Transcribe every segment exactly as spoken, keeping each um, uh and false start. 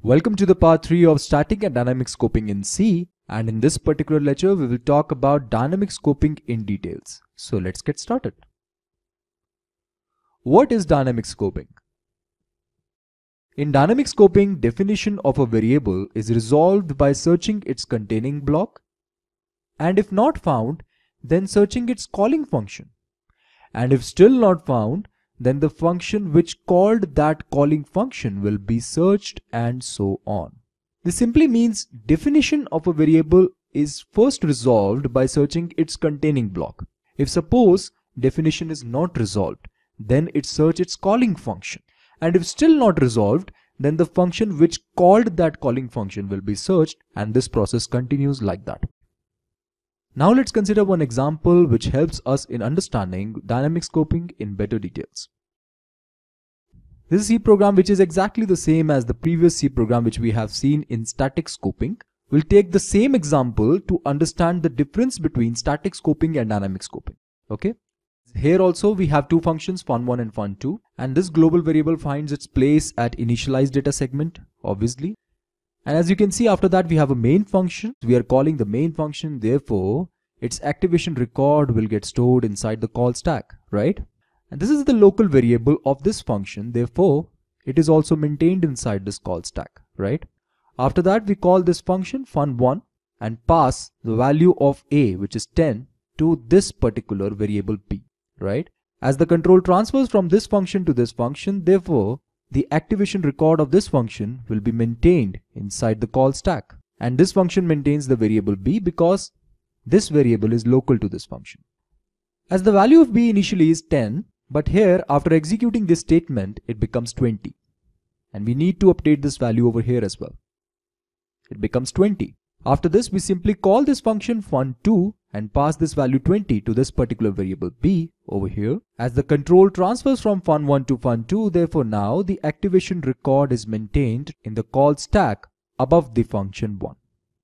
Welcome to the part three of static and dynamic scoping in C, and in this particular lecture we will talk about dynamic scoping in details. So let's get started. What is dynamic scoping? In dynamic scoping, definition of a variable is resolved by searching its containing block, and if not found, then searching its calling function, and if still not found, then the function which called that calling function will be searched, and so on. This simply means definition of a variable is first resolved by searching its containing block. If suppose definition is not resolved, then it search its calling function, and if still not resolved, then the function which called that calling function will be searched, and this process continues like that. Now let's consider one example which helps us in understanding dynamic scoping in better details. This is a C program which is exactly the same as the previous C program which we have seen in static scoping. We'll take the same example to understand the difference between static scoping and dynamic scoping. Okay. Here also we have two functions, fun one and fun two, and this global variable finds its place at initialize data segment, obviously. And as you can see, after that we have a main function. We are calling the main function, therefore its activation record will get stored inside the call stack, right? And this is the local variable of this function, therefore it is also maintained inside this call stack, right? After that we call this function fun one and pass the value of a, which is ten, to this particular variable p, right? As the control transfers from this function to this function, therefore the activation record of this function will be maintained inside the call stack, and this function maintains the variable b because this variable is local to this function. As the value of b initially is ten, but here after executing this statement it becomes twenty, and we need to update this value over here as well. It becomes twenty. After this we simply call this function fun two and pass this value twenty to this particular variable b over here. As the control transfers from fun one to fun two, therefore now the activation record is maintained in the call stack above the function one.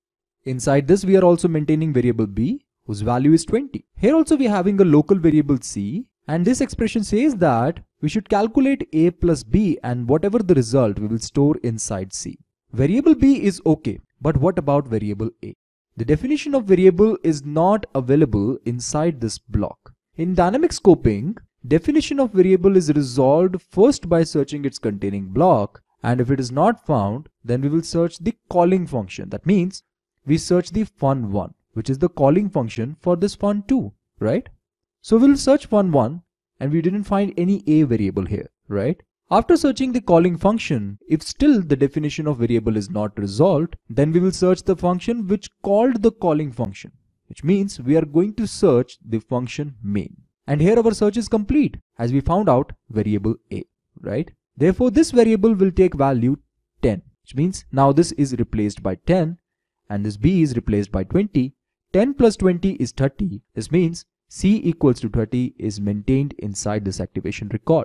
Inside this we are also maintaining variable b whose value is twenty. Here also we are having a local variable c, and this expression says that we should calculate a plus b, and whatever the result we will store inside c. Variable b is okay, but what about variable a? The definition of variable is not available inside this block. In dynamic scoping, definition of variable is resolved first by searching its containing block, and if it is not found, then we will search the calling function. That means we search the fun one, which is the calling function for this fun two, right? So we'll search fun one and we didn't find any a variable here, right? After searching the calling function, if still the definition of variable is not resolved, then we will search the function which called the calling function, which means we are going to search the function main. And here our search is complete as we found out variable a, right? Therefore this variable will take value ten, which means now this is replaced by ten and this b is replaced by twenty. ten plus twenty is thirty. This means c equals to thirty is maintained inside this activation record.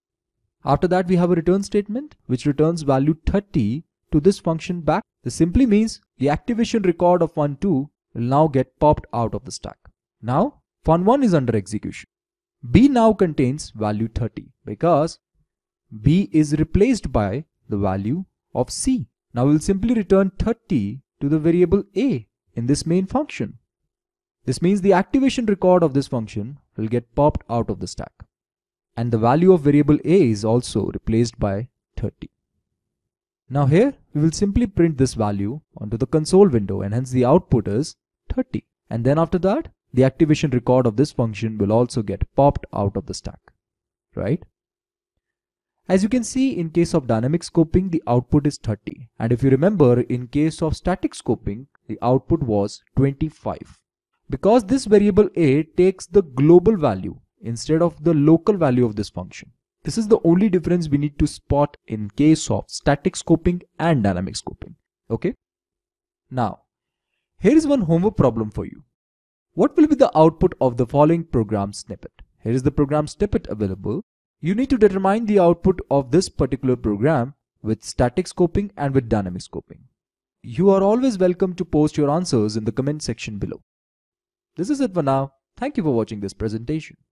After that we have a return statement which returns value thirty to this function back. This simply means the activation record of fun two will now get popped out of the stack. Now fun one is under execution. B now contains value thirty because b is replaced by the value of c. Now we'll simply return thirty to the variable a in this main function. This means the activation record of this function will get popped out of the stack, and the value of variable a is also replaced by thirty. Now here we will simply print this value onto the console window, and hence the output is thirty. And then after that the activation record of this function will also get popped out of the stack, right? As you can see, in case of dynamic scoping the output is thirty, and if you remember in case of static scoping the output was twenty-five. Because this variable a takes the global value instead of the local value of this function. This is the only difference we need to spot in case of static scoping and dynamic scoping. Okay. Now, here is one homework problem for you. What will be the output of the following program snippet? Here is the program snippet available. You need to determine the output of this particular program with static scoping and with dynamic scoping. You are always welcome to post your answers in the comment section below. This is it for now. Thank you for watching this presentation.